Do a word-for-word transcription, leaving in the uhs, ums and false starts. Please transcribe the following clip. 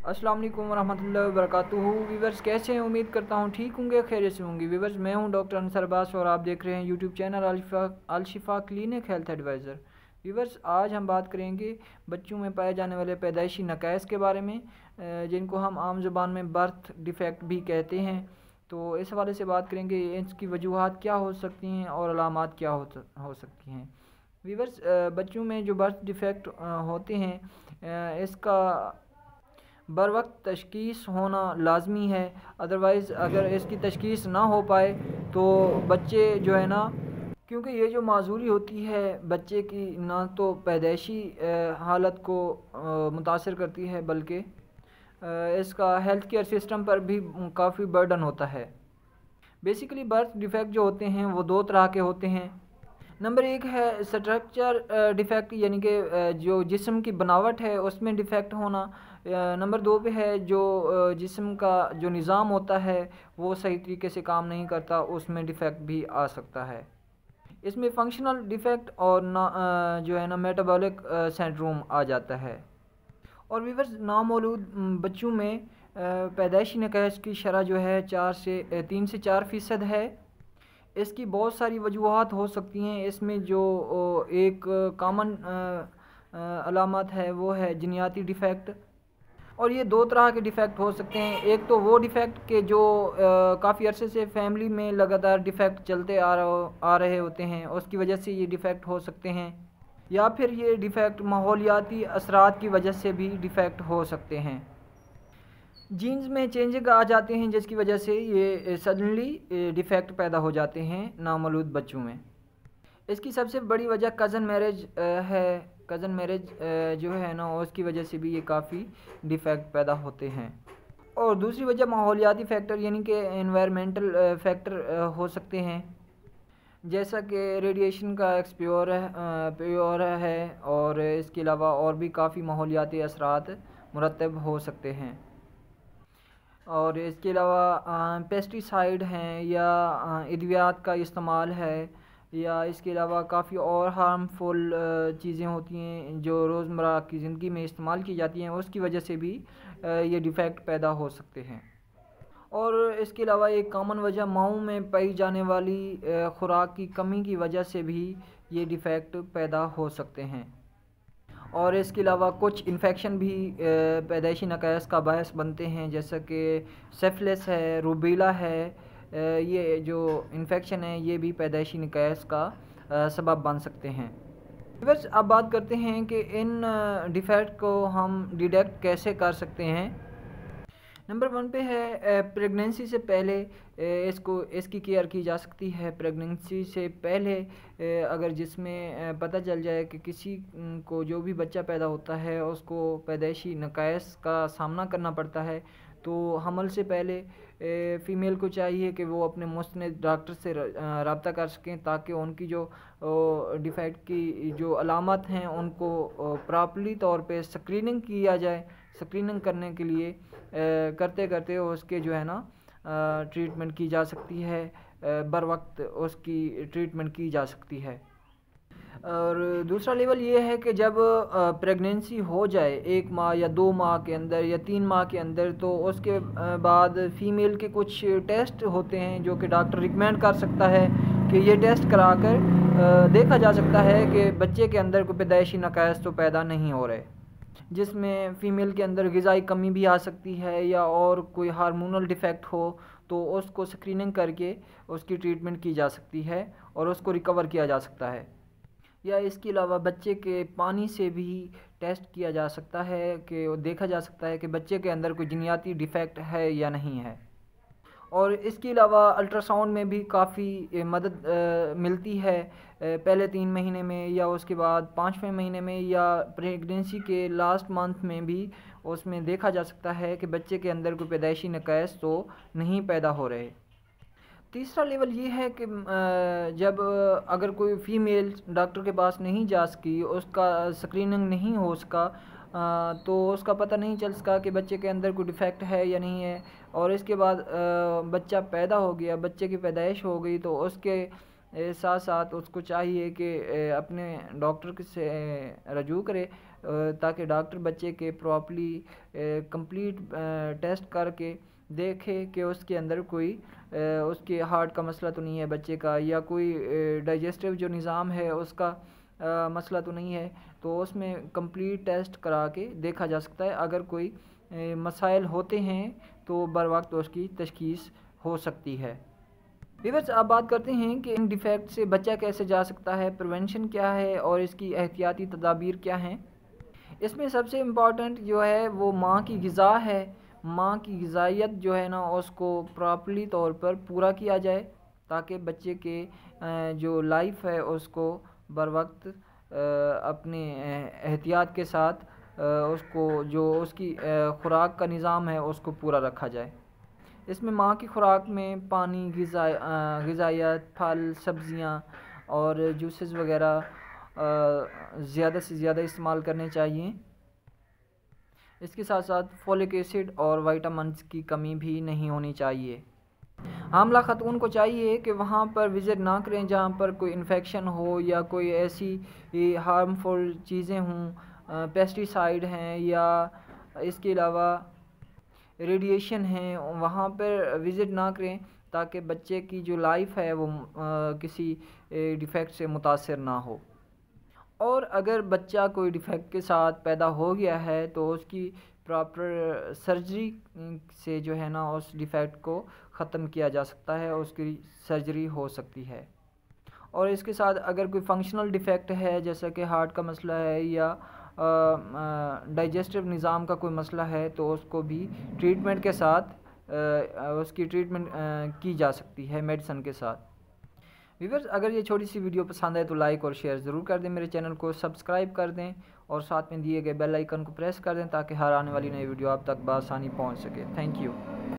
अस्सलाम वालेकुम रहमतुल्लाहि व बरकातुहू। वीवर्स कैसे हैं? उम्मीद करता हूँ ठीक होंगे, खैरियत से होंगे। वीवर्स मैं हूँ डॉक्टर अंसर अब्बास और आप देख रहे हैं YouTube channel Alshifa Alshifa clinic health adviser. Viewers आज हम बात करेंगे बच्चों में पाए जाने वाले पैदाइशी नकाइस के बारे में, जिनको हम आम ज़ुबान में बर्थ डिफ़ेक्ट भी कहते हैं। तो इस हवाले से बात करेंगे इसकी वजूहात क्या हो सकती हैं और अलामात क्या हो हो सकती हैं। वीवर्स बच्चों में जो बर्थ डिफ़ेक्ट होते हैं इसका बर वक्त तशख़ीस होना लाजमी है। अदरवाइज़ अगर इसकी तशख़ीस ना हो पाए तो बच्चे जो है ना, क्योंकि ये जो माजूरी होती है बच्चे की ना तो पैदाइशी हालत को मुतासर करती है बल्कि इसका हेल्थ केयर सिस्टम पर भी काफ़ी बर्डन होता है। बेसिकली बर्थ डिफ़ेक्ट जो होते हैं वो दो तरह के होते हैं। नंबर एक है स्ट्रक्चर डिफ़ेक्ट, यानी कि जो जिस्म की बनावट है उसमें डिफ़ेक्ट होना। नंबर दो पे है जो जिस्म का जो निज़ाम होता है वो सही तरीके से काम नहीं करता, उसमें डिफ़ेक्ट भी आ सकता है। इसमें फंक्शनल डिफ़ेक्ट और ना जो है ना मेटाबॉलिक सिंड्रोम आ जाता है। और वीवर्स नामौलूद बच्चों में पैदाइशी नकाइस की शरह जो है चार से तीन से चार फ़ीसद है। इसकी बहुत सारी वजूहात हो सकती हैं। इसमें जो एक कॉमन अलामत है वो है जिनियाती डिफ़ेक्ट, और ये दो तरह के डिफ़ेक्ट हो सकते हैं। एक तो वो डिफ़ेक्ट के जो काफ़ी अरसे से फैमिली में लगातार डिफ़ेक्ट चलते आ रहा आ रहे होते हैं, उसकी वजह से ये डिफ़ेक्ट हो सकते हैं, या फिर ये डिफ़ेक्ट माहौलियाती असरात की वजह से भी डिफ़ेक्ट हो सकते हैं। जीन्स में चेंजिंग आ जाते हैं जिसकी वजह से ये सडनली डिफ़ेक्ट पैदा हो जाते हैं नामौलूद बच्चों में। इसकी सबसे बड़ी वजह कज़न मैरिज है। कज़न मैरिज जो है ना उसकी वजह से भी ये काफ़ी डिफ़ेक्ट पैदा होते हैं। और दूसरी वजह माहौलियाती फ़ैक्टर यानी कि एनवायरमेंटल फैक्टर हो सकते हैं, जैसा कि रेडिएशन का एक्सप्योर है प्योर है, और इसके अलावा और भी काफ़ी माहौलियाती असरात मुरतब हो सकते हैं। और इसके अलावा पेस्टिसाइड हैं या अद्वियात का इस्तेमाल है, या इसके अलावा काफ़ी और हार्मफुल चीज़ें होती हैं जो रोज़मर्रा की ज़िंदगी में इस्तेमाल की जाती हैं, उसकी वजह से भी ये डिफ़ेक्ट पैदा हो सकते हैं। और इसके अलावा एक कॉमन वजह माओं में पाई जाने वाली खुराक की कमी की वजह से भी ये डिफ़ेक्ट पैदा हो सकते हैं। और इसके अलावा कुछ इन्फेक्शन भी पैदाइशी नकाइस का बायस बनते हैं, जैसा कि सिफिलिस है, रूबेला है। ये जो इन्फेक्शन है ये भी पैदाइशी नकाइस का सबब बन सकते हैं। बस अब बात करते हैं कि इन डिफ़ेक्ट को हम डिटेक्ट कैसे कर सकते हैं। नंबर वन पे है प्रेगनेंसी से पहले इसको इसकी केयर की जा सकती है। प्रेगनेंसी से पहले अगर जिसमें पता चल जाए कि किसी को जो भी बच्चा पैदा होता है उसको पैदाइशी नकाइस का सामना करना पड़ता है, तो हमल से पहले फ़ीमेल को चाहिए कि वो अपने मुस्तनिद डॉक्टर से रब्ता कर सकें, ताकि उनकी जो डिफ़ेक्ट की जो अलामत हैं उनको प्रॉपर्ली तौर पे स्क्रीनिंग किया जाए। स्क्रीनिंग करने के लिए करते करते उसके जो है ना ट्रीटमेंट की जा सकती है, बर वक्त उसकी ट्रीटमेंट की जा सकती है। और दूसरा लेवल ये है कि जब प्रेगनेंसी हो जाए एक माह या दो माह के अंदर या तीन माह के अंदर, तो उसके बाद फ़ीमेल के कुछ टेस्ट होते हैं जो कि डॉक्टर रिकमेंड कर सकता है कि ये टेस्ट कराकर देखा जा सकता है कि बच्चे के अंदर कोई पैदाइशी नकाइस तो पैदा नहीं हो रहे, जिसमें फ़ीमेल के अंदर ग़िज़ाई कमी भी आ सकती है या और कोई हार्मोनल डिफ़ेक्ट हो, तो उसको स्क्रीनिंग करके उसकी ट्रीटमेंट की जा सकती है और उसको रिकवर किया जा सकता है। या इसके अलावा बच्चे के पानी से भी टेस्ट किया जा सकता है कि देखा जा सकता है कि बच्चे के अंदर कोई जिनियाती डिफ़ेक्ट है या नहीं है। और इसके अलावा अल्ट्रासाउंड में भी काफ़ी मदद आ, मिलती है पहले तीन महीने में, या उसके बाद पाँचवें महीने में, या प्रेगनेंसी के लास्ट मंथ में भी उसमें देखा जा सकता है कि बच्चे के अंदर कोई पैदाइशी नकाइस तो नहीं पैदा हो रहे। तीसरा लेवल ये है कि जब अगर कोई फ़ीमेल डॉक्टर के पास नहीं जा सकी, उसका स्क्रीनिंग नहीं हो सका, तो उसका पता नहीं चल सका कि बच्चे के अंदर कोई डिफ़ेक्ट है या नहीं है, और इसके बाद बच्चा पैदा हो गया, बच्चे की पैदाइश हो गई, तो उसके साथ साथ उसको चाहिए कि अपने डॉक्टर से रजू करे ताकि डॉक्टर बच्चे के प्रॉपरली कंप्लीट टेस्ट करके देखे कि उसके अंदर कोई उसके हार्ट का मसला तो नहीं है बच्चे का, या कोई डाइजेस्टिव जो निज़ाम है उसका आ, मसला तो नहीं है। तो उसमें कंप्लीट टेस्ट करा के देखा जा सकता है। अगर कोई मसाइल होते हैं तो बर वक्त उसकी तशखीस हो सकती है। व्यूअर्स, अब बात करते हैं कि इन डिफेक्ट से बच्चा कैसे जा सकता है, प्रिवेंशन क्या है और इसकी एहतियाती तदाबीर क्या हैं। इसमें सबसे इम्पॉर्टेंट जो है वो माँ की ग़िज़ा है। माँ की ग़िज़ाइयत जो है ना उसको प्रॉपरली तौर पर पूरा किया जाए ताकि बच्चे के जो लाइफ है उसको बर वक्त अपने एहतियात के साथ उसको जो उसकी ख़ुराक का निज़ाम है उसको पूरा रखा जाए। इसमें माँ की ख़ुराक में पानी, ग़िज़ा ग़िज़ाइयत, फल, सब्ज़ियाँ और जूसेस वगैरह ज़्यादा से ज़्यादा इस्तेमाल करने चाहिए। इसके साथ साथ फोलिक एसिड और विटामिन्स की कमी भी नहीं होनी चाहिए। हामला ख़तून को चाहिए कि वहाँ पर विज़िट ना करें जहाँ पर कोई इन्फेक्शन हो या कोई ऐसी हार्मफुल चीज़ें हों, पेस्टिसाइड हैं या इसके अलावा रेडिएशन है, वहाँ पर विज़िट ना करें ताकि बच्चे की जो लाइफ है वो आ, किसी डिफेक्ट से मुतासर ना हो। और अगर बच्चा कोई डिफेक्ट के साथ पैदा हो गया है तो उसकी प्रॉपर सर्जरी से जो है ना उस डिफेक्ट को ख़त्म किया जा सकता है, उसकी सर्जरी हो सकती है। और इसके साथ अगर कोई फंक्शनल डिफेक्ट है जैसा कि हार्ट का मसला है या डाइजेस्टिव निज़ाम का कोई मसला है तो उसको भी ट्रीटमेंट के साथ आ, उसकी ट्रीटमेंट की जा सकती है मेडिसिन के साथ। व्यूअर्स, अगर ये छोटी सी वीडियो पसंद आए तो लाइक और शेयर ज़रूर कर दें, मेरे चैनल को सब्सक्राइब कर दें और साथ में दिए गए बेल आइकन को प्रेस कर दें ताकि हर आने वाली नई वीडियो आप तक बआसानी पहुंच सके। Thank you.